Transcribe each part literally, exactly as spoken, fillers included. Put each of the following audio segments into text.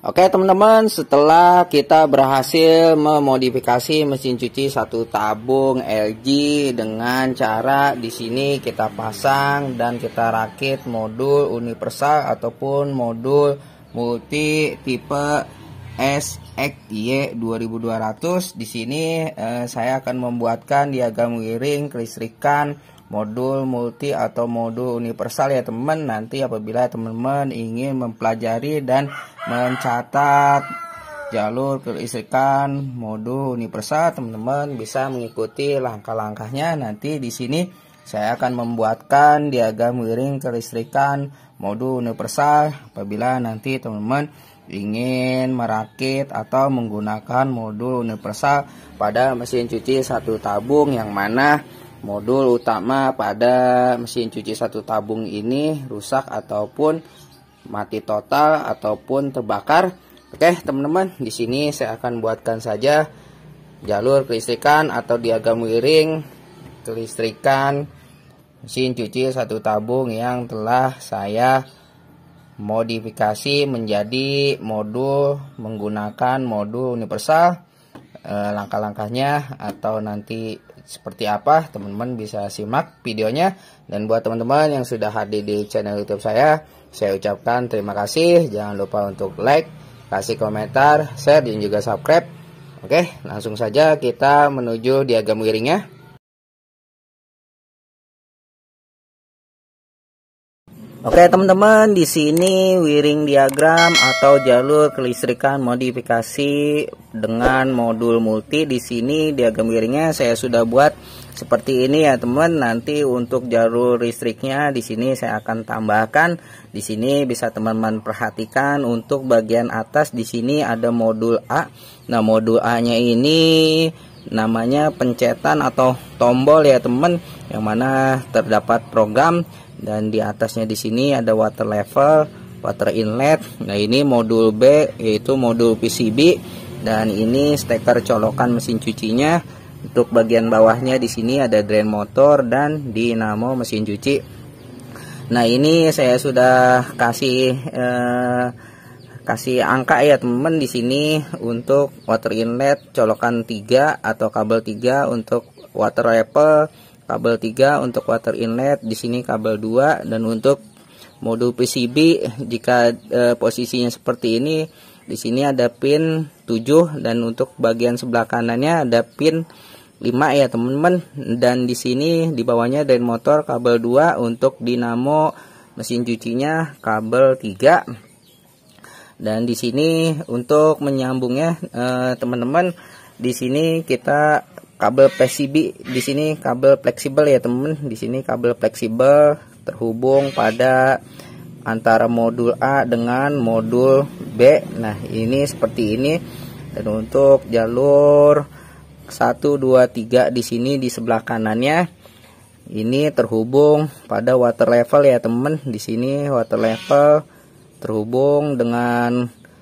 Oke teman-teman, setelah kita berhasil memodifikasi mesin cuci satu tabung L G dengan cara di sini kita pasang dan kita rakit modul universal ataupun modul multi tipe S X Y dua ribu dua ratus. Di sini eh, saya akan membuatkan diagram wiring kelistrikan modul multi atau modul universal ya teman. Nanti apabila teman-teman ingin mempelajari dan mencatat jalur kelistrikan modul universal, teman-teman bisa mengikuti langkah-langkahnya. Nanti di sini saya akan membuatkan diagram wiring kelistrikan modul universal apabila nanti teman-teman ingin merakit atau menggunakan modul universal pada mesin cuci satu tabung, yang mana modul utama pada mesin cuci satu tabung ini rusak ataupun mati total ataupun terbakar. Oke teman-teman, di sini saya akan buatkan saja jalur kelistrikan atau diagram wiring kelistrikan mesin cuci satu tabung yang telah saya modifikasi menjadi modul menggunakan modul universal. E, langkah-langkahnya atau nanti seperti apa teman-teman bisa simak videonya. Dan buat teman-teman yang sudah hadir di channel YouTube saya, saya ucapkan terima kasih. Jangan lupa untuk like, kasih komentar, share, dan juga subscribe. Oke, langsung saja kita menuju diagram wiringnya. Oke teman-teman, di sini wiring diagram atau jalur kelistrikan modifikasi dengan modul multi. Di sini diagram wiringnya saya sudah buat seperti ini ya teman. Nanti untuk jalur listriknya di sini saya akan tambahkan. Di sini bisa teman-teman perhatikan untuk bagian atas di sini ada modul A. Nah, modul A-nya ini namanya pencetan atau tombol ya teman, yang mana terdapat program. Dan di atasnya di sini ada water level, water inlet. Nah, ini modul B yaitu modul P C B, dan ini steker colokan mesin cucinya. Untuk bagian bawahnya di sini ada drain motor dan dinamo mesin cuci. Nah, ini saya sudah kasih eh, kasih angka ya teman-teman di sini untuk water inlet colokan tiga atau kabel tiga, untuk water level kabel tiga, untuk water inlet di sini kabel dua, dan untuk modul P C B jika e, posisinya seperti ini di sini ada pin tujuh, dan untuk bagian sebelah kanannya ada pin lima ya teman-teman. Dan di sini di bawahnya drain motor kabel dua, untuk dinamo mesin cucinya kabel tiga. Dan di sini untuk menyambungnya teman-teman, di sini kita kabel P C B di sini kabel fleksibel ya teman. Di sini kabel fleksibel terhubung pada antara modul A dengan modul B. Nah, ini seperti ini. Dan untuk jalur satu dua tiga di sini di sebelah kanannya ini terhubung pada water level ya teman. Di sini water level terhubung dengan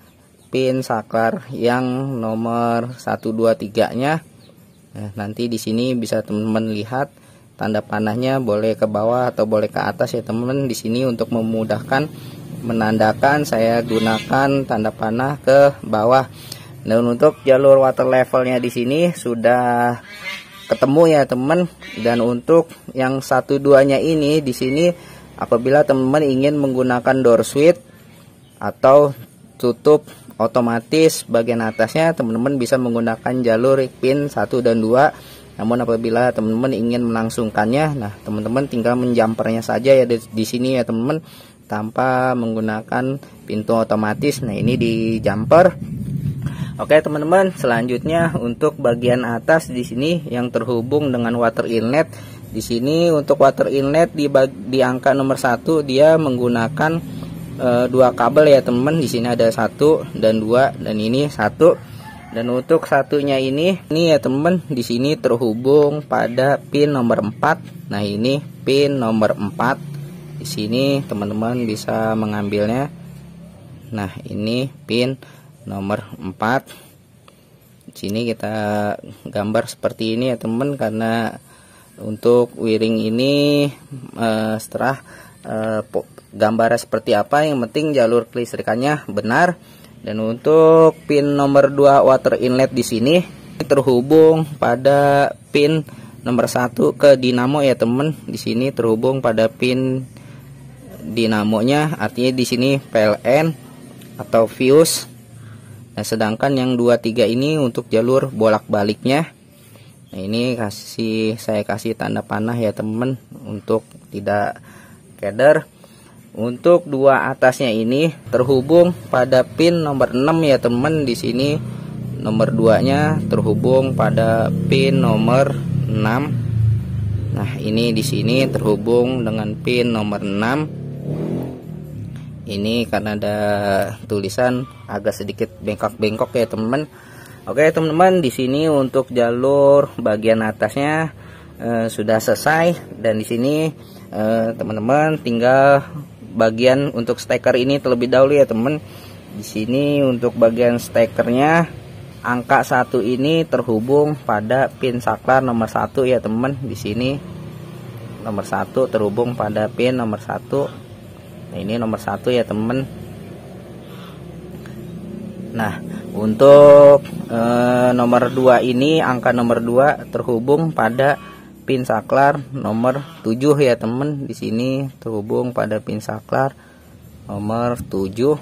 pin saklar yang nomor satu dua tiga nya. Nah, nanti di sini bisa teman-teman lihat tanda panahnya, boleh ke bawah atau boleh ke atas ya teman-teman. Di sini untuk memudahkan menandakan saya gunakan tanda panah ke bawah. Dan untuk jalur water levelnya di sini sudah ketemu ya teman. Dan untuk yang satu duanya ini di sini apabila teman-teman ingin menggunakan door switch atau tutup otomatis bagian atasnya, teman-teman bisa menggunakan jalur pin satu dan dua. Namun apabila teman-teman ingin melangsungkannya, nah teman-teman tinggal menjampernya saja ya di, di sini ya teman-teman, tanpa menggunakan pintu otomatis. Nah, ini di jumper. Oke teman-teman, selanjutnya untuk bagian atas di sini yang terhubung dengan water inlet. Di sini untuk water inlet di, di angka nomor satu dia menggunakan E, dua kabel ya teman. Di sini ada satu dan dua, dan ini satu. Dan untuk satunya ini ini ya teman, di sini terhubung pada pin nomor empat. Nah, ini pin nomor empat. Di sini teman-teman bisa mengambilnya. Nah, ini pin nomor empat. Di sini kita gambar seperti ini ya teman, karena untuk wiring ini e, setelah eh, gambarnya seperti apa, yang penting jalur kelistrikannya benar. Dan untuk pin nomor dua water inlet di sini terhubung pada pin nomor satu ke dinamo ya teman. Di sini terhubung pada pin dinamonya, artinya di sini P L N atau fuse. Nah, sedangkan yang dua tiga ini untuk jalur bolak-baliknya. Nah, ini kasih saya kasih tanda panah ya teman untuk tidak keder. Untuk dua atasnya ini terhubung pada pin nomor enam ya teman. Di sini nomor dua nya terhubung pada pin nomor enam. Nah, ini di sini terhubung dengan pin nomor enam. Ini karena ada tulisan agak sedikit bengkok-bengkok ya teman. Oke teman-teman, di sini untuk jalur bagian atasnya eh, sudah selesai, dan di sini eh, teman-teman tinggal bagian untuk steker ini terlebih dahulu ya teman. Di sini untuk bagian stekernya angka satu ini terhubung pada pin saklar nomor satu ya teman. Di sini nomor satu terhubung pada pin nomor satu. Nah, ini nomor satu ya teman. Nah, untuk e, nomor dua ini angka nomor dua terhubung pada pin saklar nomor tujuh ya teman. Di sini terhubung pada pin saklar nomor tujuh.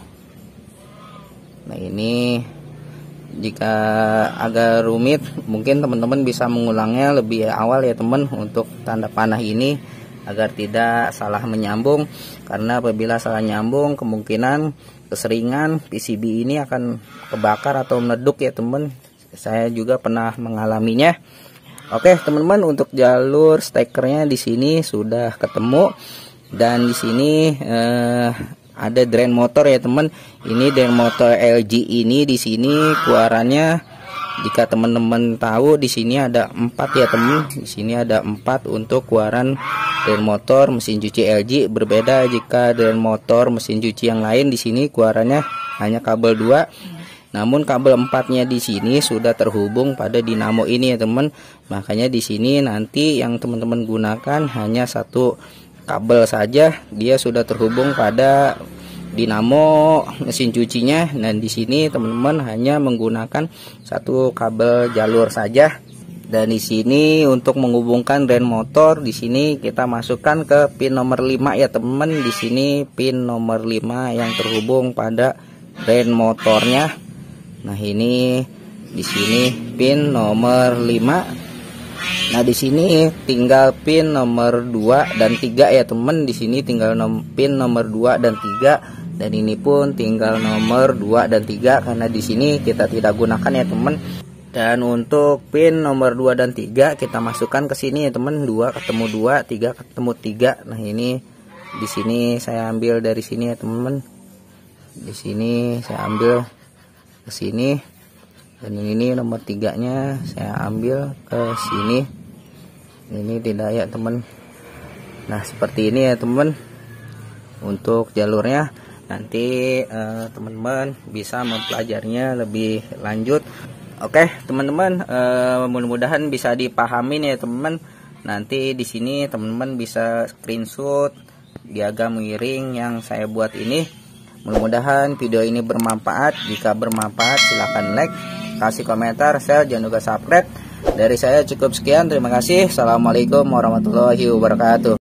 Nah, ini jika agak rumit mungkin teman-teman bisa mengulangnya lebih awal ya teman untuk tanda panah ini agar tidak salah menyambung, karena apabila salah nyambung kemungkinan keseringan P C B ini akan kebakar atau meleduk ya teman. Saya juga pernah mengalaminya. Oke teman-teman, untuk jalur stekernya di sini sudah ketemu, dan di sini eh, ada drain motor ya teman. Ini drain motor L G ini di sini keluarannya, jika teman-teman tahu di sini ada empat ya teman. Di sini ada empat untuk keluaran drain motor mesin cuci L G. Berbeda jika drain motor mesin cuci yang lain, di sini keluarannya hanya kabel dua. Namun kabel empatnya di sini sudah terhubung pada dinamo ini ya teman. Makanya di sini nanti yang teman-teman gunakan hanya satu kabel saja, dia sudah terhubung pada dinamo mesin cucinya. Dan di sini teman-teman hanya menggunakan satu kabel jalur saja. Dan di sini untuk menghubungkan drain motor, di sini kita masukkan ke pin nomor lima ya teman. Di sini pin nomor lima yang terhubung pada drain motornya. Nah, ini di sini pin nomor lima. Nah, di sini tinggal pin nomor dua dan tiga ya teman. Di sini tinggal nom pin nomor dua dan tiga, dan ini pun tinggal nomor dua dan tiga karena di sini kita tidak gunakan ya teman. Dan untuk pin nomor dua dan tiga kita masukkan ke sini ya teman. dua ketemu dua, tiga ketemu tiga. Nah, ini di sini saya ambil dari sini ya teman. Di sini saya ambil ke sini, dan ini nomor tiganya saya ambil ke sini. Ini tidak ya teman. Nah, seperti ini ya teman untuk jalurnya. Nanti eh, teman-teman bisa mempelajarinya lebih lanjut. Oke teman-teman, eh, mudah-mudahan bisa dipahamin ya teman. Nanti di sini teman-teman bisa screenshot diagram wiring yang saya buat ini. Mudah-mudahan video ini bermanfaat. Jika bermanfaat silahkan like, kasih komentar, share, jangan lupa subscribe. Dari saya cukup sekian, terima kasih. Assalamualaikum warahmatullahi wabarakatuh.